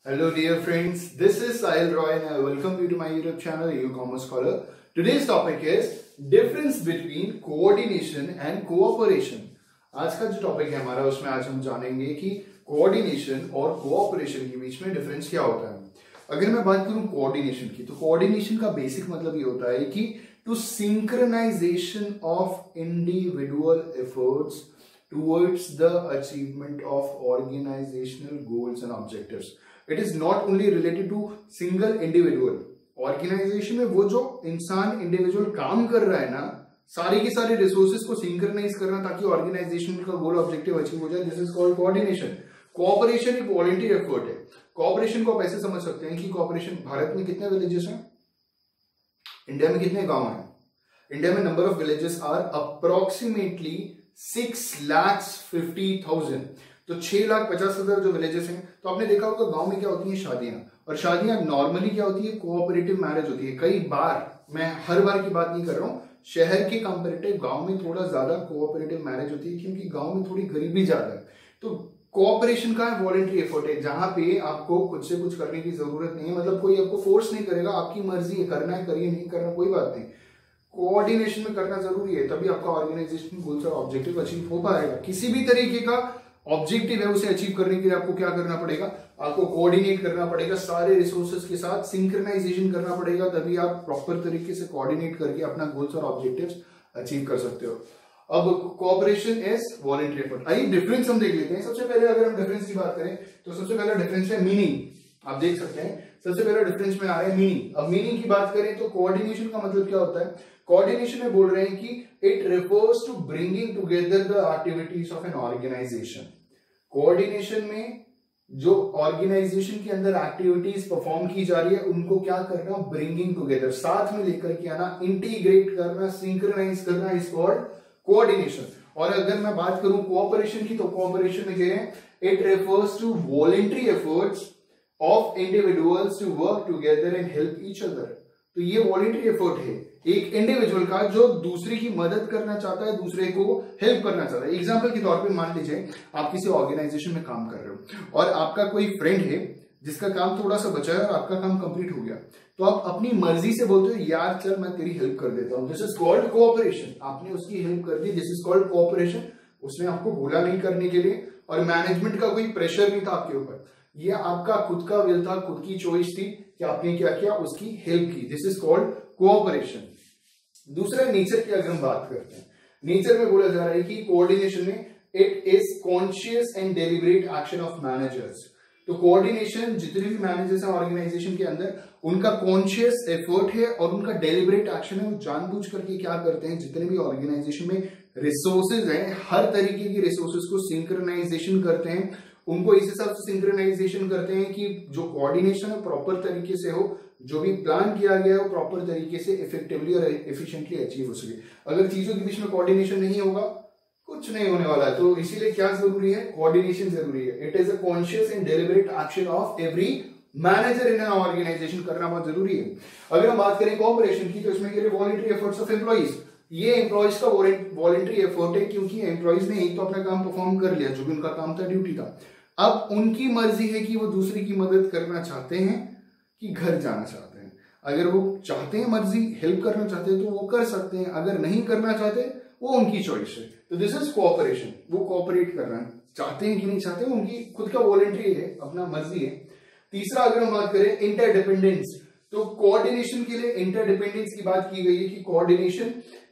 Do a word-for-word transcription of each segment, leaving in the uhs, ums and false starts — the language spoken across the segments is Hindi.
Hello dear friends, this is Sahil Roy and I welcome you to my YouTube channel E-Commerce Scholar. Today's topic is difference between coordination and cooperation. आज का जो टॉपिक है हमारा उसमें आज हम जानेंगे कि कोऑर्डिनेशन और कोऑपरेशन के बीच में डिफरेंस क्या होता है। अगर मैं बात करूं कोऑर्डिनेशन की, तो कोऑर्डिनेशन का बेसिक मतलब ये होता है कि to synchronisation of individual efforts towards the achievement of organizational goals and objectives. It is not only related to single individual. Organization में वो जो इंसान इंडिविजुअल काम कर रहा है ना, सारी की सारी रिसोर्सेज को सिंक्रोनाइज करना ताकि ऑर्गेनाइजेशन का गोल ऑब्जेक्टिव अचीव हो जाए, this is called coordination. Cooperation एक वॉलंटरी एफर्ट है। कोऑपरेशन को आप ऐसे समझ सकते हैं कि कोऑपरेशन, भारत में कितने विलेजेस हैं, इंडिया में कितने गांव हैं? इंडिया में number of villages are approximately six lakhs fifty thousand, तो छह लाख पचास हजार जो विलेजेस हैं। तो आपने देखा होगा गांव में क्या होती हैं, शादियां, और शादियां नॉर्मली क्या होती है, कोऑपरेटिव मैरिज होती है। कई बार, मैं हर बार की बात नहीं कर रहा हूं, शहर के कंपेरेटिव गांव में थोड़ा ज्यादा कोऑपरेटिव मैरिज होती है क्योंकि गांव में थोड़ी गरीबी ज्यादा है। तो कोऑपरेशन का वॉलंटरी एफर्ट है जहां पे आपको खुद से कुछ करने की जरूरत नहीं है, मतलब कोई आपको फोर्स नहीं करेगा, आपकी मर्जी है, करना है करिए, नहीं करना कोई बात नहीं। कोऑर्डिनेशन में करना जरूरी है, तभी आपका ऑर्गेनाइजेशन गोल्स और ऑब्जेक्टिव अचीव हो पाएगा। किसी भी तरीके का ऑब्जेक्टिव है उसे अचीव करने के लिए आपको क्या करना पड़ेगा, आपको कोऑर्डिनेट करना पड़ेगा, सारे रिसोर्सेज के साथ सिंक्रोनाइजेशन करना पड़ेगा, तभी आप प्रॉपर तरीके से कोऑर्डिनेट करके अपना गोल्स और ऑब्जेक्टिव्स अचीव कर सकते हो। अब कोऑपरेशन इज वॉलंटरी एफर्ट। आइए डिफरेंस हम देख लेते हैं। सबसे पहले अगर हम डिफरेंस की बात करें तो सबसे पहला डिफरेंस है मीनिंग। आप देख सकते हैं सबसे पहला डिफरेंस में आ रहा है मीनिंग। अब मीनिंग की बात करें तो कोऑर्डिनेशन का मतलब क्या होता है, कोऑर्डिनेशन में बोल रहे हैं कि it refers to bringing together the activities of an organisation. Coordination में जो ऑर्गेनाइजेशन के अंदर एक्टिविटीज परफॉर्म की जा रही है उनको क्या करना, ब्रिंगिंग टुगेदर, साथ में लेकर के आना, इंटीग्रेट करना, सिंक्रोनाइज करना, इज कॉल्ड कोऑर्डिनेशन। और अगर मैं बात करूं कोऑपरेशन की, तो कोऑपरेशन में कह रहे हैं it refers to voluntary efforts of individuals to work together and help each other. तो ये वॉलंटरी एफर्ट है एक इंडिविजुअल का जो दूसरे की मदद करना चाहता है, दूसरे को हेल्प करना चाहता है। एग्जांपल के तौर पे मान लीजिए आप किसी ऑर्गेनाइजेशन में काम कर रहे हो और आपका कोई फ्रेंड है जिसका काम थोड़ा सा बचा है और आपका काम कंप्लीट हो गया, तो आप अपनी मर्जी से बोलते हो यार चल मैं तेरी हेल्प कर देता हूं, दिस इज कॉल्ड कोऑपरेशन। आपने उसकी हेल्प कर दी, दिस इज कॉल्ड कोऑपरेशन। उसने आपको बोला नहीं करने के लिए और मैनेजमेंट का कोई प्रेशर नहीं था आपके ऊपर, ये आपका खुद का विल था, खुद की चॉइस थी कि आपने क्या किया, उसकी हेल्प की, दिस इज कॉल्ड कोऑपरेशन। दूसरा नेचर की अगर हम बात करते हैं, नेचर में बोला जा रहा है कि कोऑर्डिनेशन में it is conscious and deliberate action of managers. तो कोऑर्डिनेशन, जितने भी मैनेजर्स हैं ऑर्गेनाइजेशन के अंदर, उनका कॉन्शियस एफर्ट है और उनका डेलिब्रेट एक्शन है। वो जानबूझ करके क्या करते हैं, जितने भी ऑर्गेनाइजेशन में रिसोर्सेज हैं, हर तरीके की रिसोर्सेज को सिंक्रोनाइजेशन करते हैं, उनको इस हिसाब से सिंक्रोनाइजेशन करते हैं कि जो कोऑर्डिनेशन है प्रॉपर तरीके से हो, जो भी प्लान किया गया है वो प्रॉपर तरीके से इफेक्टिवली और एफिशिएंटली अचीव हो सके। अगर चीजों के बीच में कोऑर्डिनेशन नहीं होगा, कुछ नहीं होने वाला है। तो इसीलिए क्या जरूरी है, कोऑर्डिनेशन जरूरी है। It is a conscious and deliberate action of every manager in an organisation, करना बहुत जरूरी है। अगर हम बात करें कोऑपरेशन की, तो इसमें के लिए वॉलंटरी एफर्ट्स ऑफ एम्प्लॉइज, ये एम्प्लॉइज का वॉलंटरी एफर्ट है क्योंकि एम्प्लॉइज ने एक तो अपना काम परफॉर्म कर लिया, जो भी उनका काम था, ड्यूटी था। अब उनकी मर्जी है कि वो दूसरे की मदद करना चाहते हैं कि घर जाना चाहते हैं। अगर वो चाहते हैं, मर्जी हेल्प करना चाहते हैं तो वो कर सकते हैं, अगर नहीं करना चाहते वो उनकी चॉइस है। तो दिस इज कोऑपरेशन। वो कोऑपरेट करना चाहते हैं कि नहीं चाहते, उनकी खुद का वॉलंटरी है, अपना मर्जी है। तीसरा अगर हम बात करें इंटरडिपेंडेंस, तो कोऑर्डिनेशन के लिए इंटरडिपेंडेंस की बात की गई है कि coordination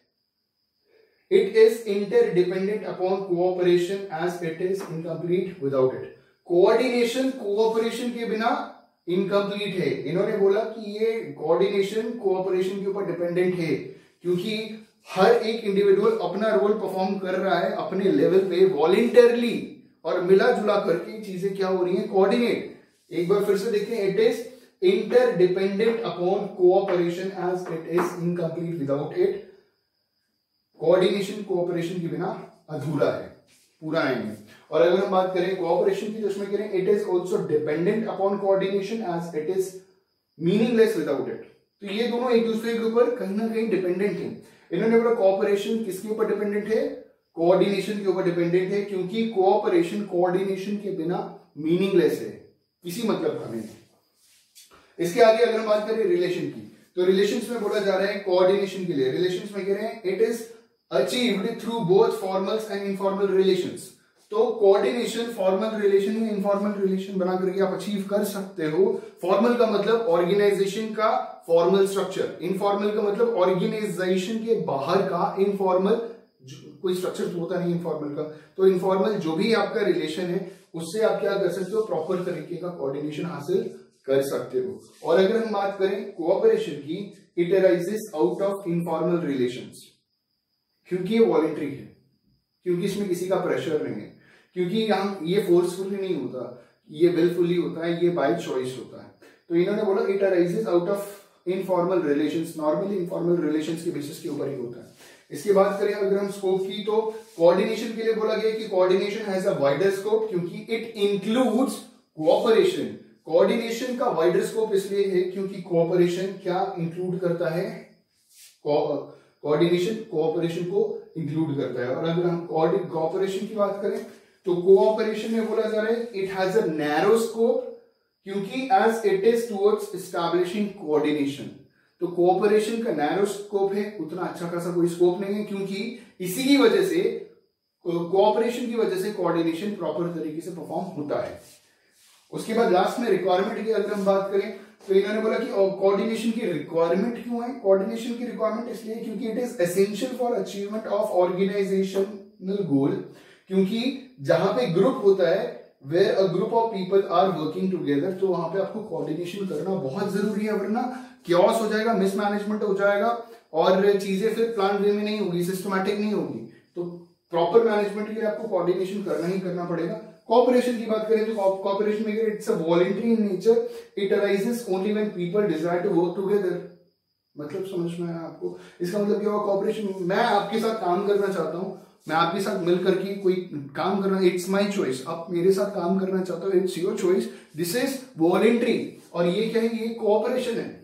it is interdependent upon cooperation as it is incomplete without it। Coordination cooperation के बिना इनकम्प्लीट है। इन्होंने बोला कि ये कोऑर्डिनेशन कोऑपरेशन के ऊपर डिपेंडेंट है क्योंकि हर एक इंडिविजुअल अपना रोल परफॉर्म कर रहा है अपने लेवल पे वॉलंटरली, और मिला जुला करके चीजें क्या हो रही हैं, कोऑर्डिनेट। एक बार फिर से देखते हैं, it is interdependent upon cooperation as it is incomplete without it. Coordination cooperation के बिना अधूरा है, पूरा नहीं है। और अगर हम बात करें कोऑपरेशन की, तो उसमें करें it is also dependent upon coordination as it is meaningless without it. तो ये दोनों एक दूसरे के ऊपर कहीं ना कहीं डिपेंडेंट है। इन्होंने बोला कोऑपरेशन किसके ऊपर डिपेंडेंट है, कोऑर्डिनेशन के ऊपर डिपेंडेंट है, क्योंकि कोऑपरेशन कोऑर्डिनेशन के बिना मीनिंगलेस है। किसी मतलब का नहीं। इसके आगे अगर हम बात करें रिलेशन की, तो रिलेशंस में बोला जा रहा है कोऑर्डिनेशन के लिए, रिलेशंस में कह रहे हैं it is achieved through both formals and informal relations. तो कोऑर्डिनेशन फॉर्मल रिलेशन या इनफॉर्मल रिलेशन बना करके आप अचीव कर सकते हो। फॉर्मल का मतलब ऑर्गेनाइजेशन का फॉर्मल स्ट्रक्चर, इनफॉर्मल का मतलब ऑर्गेनाइजेशन के बाहर का इनफॉर्मल, कोई स्ट्रक्चर तो होता नहीं इनफॉर्मल का, तो इनफॉर्मल जो भी आपका रिलेशन है उससे आप क्या कर सकते हो, प्रॉपर तरीके का कोऑर्डिनेशन हासिल कर सकते हो। और अगर हम बात करें कोऑपरेशन की, it arises out of informal relations, क्योंकि ये वॉलंटरी है, क्योंकि इसमें किसी का प्रेशर नहीं है, क्योंकि यहाँ ये फोर्सफुली नहीं होता, ये विलफुली होता है, ये बाय चॉइस होता है। तो इन्होंने बोला it arises out of informal relations, normally informal relations के बेसिस के ऊपर ही होता है। इसकी बात करें अगर हम स्कोप की, तो कोऑर्डिनेशन के लिए बोला गया कि coordination has a wider scope क्योंकि इट इंक्लूड्स कोऑपरेशन। कोऑर्डिनेशन का वाइडर स्कोप इसलिए है क्योंकि कोऑपरेशन क्या इंक्लूड करता है, कोऑर्डिनेशन कोऑपरेशन को इंक्लूड करता है। और अगर हम कोऑपरेशन की बात करें तो कोऑपरेशन में बोला जा रहा है it has a narrow scope क्योंकि as it is towards establishing coordination. तो कोऑपरेशन का नैरो स्कोप है, उतना अच्छा खासा कोई स्कोप नहीं है, क्योंकि इसी की वजह से, कोऑपरेशन की वजह से कोऑर्डिनेशन प्रॉपर तरीके से परफॉर्म होता है। उसके बाद लास्ट में रिक्वायरमेंट की अगर हम बात करें तो इन्होंने बोला कि कोऑर्डिनेशन की रिक्वायरमेंट क्यों है। कोऑर्डिनेशन की रिक्वायरमेंट इसलिए क्योंकि it is essential for achievement of organisational goal, क्योंकि जहां पे ग्रुप होता है, where a group of people are working together, तो वहां पे आपको कोऑर्डिनेशन करना बहुत जरूरी है, वरना क्योस हो जाएगा, मिसमैनेजमेंट हो जाएगा और चीजें फिर प्लान वे में नहीं होगी, सिस्टमैटिक नहीं होगी। तो प्रॉपर मैनेजमेंट के लिए आपको कोऑर्डिनेशन करना ही करना पड़ेगा। कोऑपरेशन की बात करें तो कोऑपरेशन में it's a voluntary in nature, it arises only when people desire to work together. मतलब समझ में आया आपको? इसका मतलब क्या हुआ, कोऑपरेशन, मैं आपके साथ काम करना चाहता हूं, मैं आपके साथ मिलकर के कोई काम करना, इट्स माय चॉइस, आप मेरे साथ काम करना चाहते हो, it's your choice, this is voluntary. और ये क्या है, ये कोऑपरेशन है।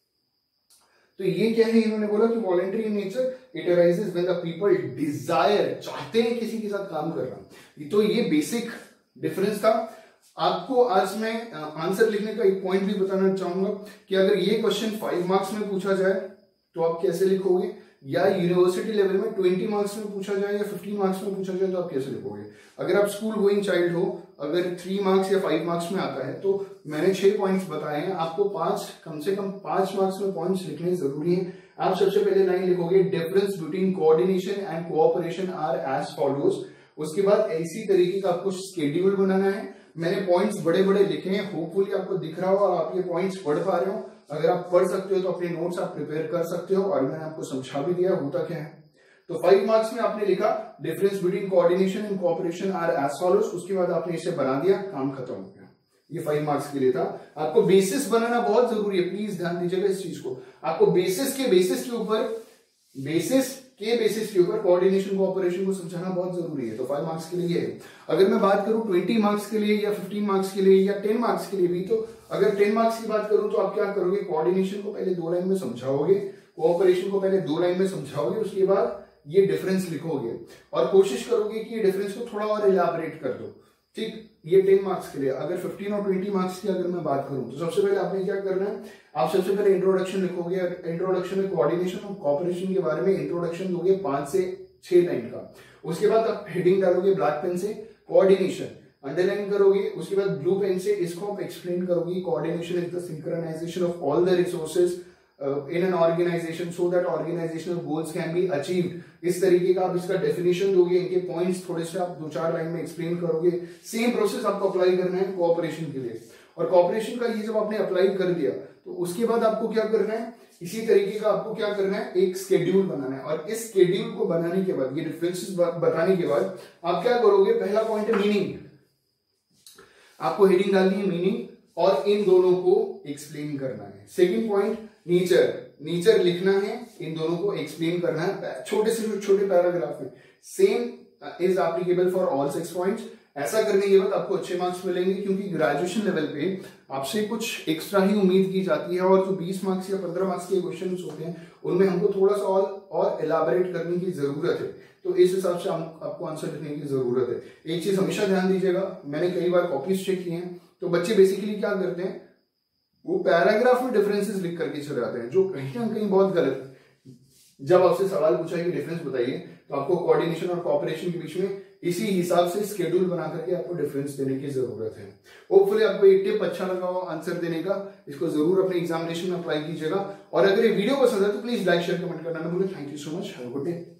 तो ये क्या है, इन्होंने बोला कि voluntary in nature, it arises when the people desire, चाहते हैं किसी के साथ काम करना। तो ये बेसिक डिफरेंस था। आपको आज मैं आंसर लिखने का एक पॉइंट भी बताना चाहूंगा कि अगर ये क्वेश्चन फाइव मार्क्स में पूछा जाए तो आप कैसे लिखोगे, या यूनिवर्सिटी लेवल में ट्वेंटी मार्क्स में पूछा जाए या फिफ्टीन मार्क्स में पूछा जाए तो आप कैसे लिखोगे। अगर आप स्कूल गोइंग चाइल्ड हो, अगर थ्री मार्क्स या फाइव मार्क्स में आता है तो मैंने छह पॉइंट्स बताए हैं, आपको पांच, कम से कम पांच मार्क्स में पॉइंट्स लिखने जरूरी है। आप सबसे पहले लाइन लिखोगे, difference between coordination and cooperation are as follows. उसके बाद इसी तरीके का आपको शेड्यूल बनाना है। मैंने पॉइंट्स बड़े बड़े लिखे हैं, होपफुली आपको दिख रहा हो और आप ये पॉइंट्स पढ़ पा रहे हो। अगर आप पढ़ सकते हो तो अपने नोट्स आप प्रिपेयर कर सकते हो, और मैंने आपको समझा भी दिया होता क्या है। तो फाइव मार्क्स में आपने लिखा difference between coordination and cooperation are as follows, उसके बाद आपने इसे बना दिया, काम खत्म हो गया। ये फाइव मार्क्स के लिए था। आपको बेसिस बनाना बहुत जरूरी है, प्लीज ध्यान दीजिएगा इस चीज को। आपको बेसिस के बेसिस के ऊपर बेसिस के बेसिस के ऊपर कोऑर्डिनेशन कोऑपरेशन को समझाना बहुत जरूरी है। तो फाइव मार्क्स के लिए है। अगर मैं बात करूं ट्वेंटी मार्क्स के लिए या फिफ्टीन मार्क्स के लिए या टेन मार्क्स के लिए भी, तो अगर टेन मार्क्स की बात करूं तो आप क्या करोगे, कोऑर्डिनेशन को पहले दो लाइन में समझाओगे, कोऑपरेशन को पहले दो लाइन में समझाओगे, उसके बाद ये डिफरेंस लिखोगे और कोशिश करोगे कि ये डिफरेंस को थोड़ा और इलाबोरेट कर दो। ठीक, ये टेन मार्क्स के लिए। अगर फिफ्टीन और ट्वेंटी मार्क्स की अगर मैं बात करूं तो सबसे पहले आपने क्या करना है, आप सबसे पहले इंट्रोडक्शन लिखोगे। इंट्रोडक्शन में कोऑर्डिनेशन और कोऑपरेशन के बारे में इंट्रोडक्शन दोगे पांच से छह लाइन का। उसके बाद आप हेडिंग डालोगे ब्लैक पेन से, कोऑर्डिनेशन अंडरलाइन करोगे। उसके बाद ब्लू पेन से इसको आप एक्सप्लेन करोगे, coordination is the synchronisation of all the resources in an organisation so that organisational goals can be achieved. इस तरीके का आप इसका डेफिनेशन दोगे, इनके पॉइंट्स थोड़े से आप दो चार लाइन में एक्सप्लेन करोगे। सेम प्रोसेस आपको अप्लाई करना है कोऑपरेशन के लिए। और कोऑपरेशन का ये जब आपने अप्लाई कर दिया तो उसके बाद आपको क्या करना है, इसी तरीके का आपको क्या करना है, एक स्केड्यूल बनाना है। और इस स्केड्यूल को बनाने के बाद, ये डिफरेंसेस बताने के बाद आप क्या करोगे, पहला पॉइंट है मीनिंग। आपको हेडिंग डालनी है मीनिंग और इन दोनों को एक्सप्लेन करना है। सेकंड पॉइंट नेचर, नेचर लिखना है, इन दोनों को एक्सप्लेन करना है छोटे से छोटे पैराग्राफ में। Same is applicable for all six points. ऐसा करने के बाद आपको अच्छे मार्क्स मिलेंगे, क्योंकि ग्रेजुएशन लेवल पे आपसे कुछ एक्स्ट्रा ही उम्मीद की जाती है, और जो बीस मार्क्स या पंद्रह मार्क्स के क्वेश्चन होते हैं उनमें हमको थोड़ा सा और और एलाबोरेट करने की जरूरत है। तो इस हिसाब से हम, आपको आंसर लिखने की जरूरत है। एक चीज हमेशा ध्यान दीजिएगा, मैंने कई बार कॉपीज चेक किए हैं, तो बच्चे बेसिकली क्या करते हैं, वो पैराग्राफ में डिफरेंसेस लिख करके चले जाते हैं, जो कहीं ना कहीं बहुत गलत है। जब आपसे सवाल पूछा कि डिफरेंस बताइए, तो आपको कोऑर्डिनेशन और कोऑपरेशन के बीच में इसी हिसाब से स्केड्यूल बना करके आपको डिफरेंस देने की जरूरत है। होपफुली आपको ये टिप अच्छा लगा हो आंसर देने का, इसको जरूर अपने एग्जामिनेशन में अप्लाई कीजिएगा। और अगर ये वीडियो पसंद है तो प्लीज लाइक शेयर कमेंट करना ना भूलें। Thank you so much, have a good day.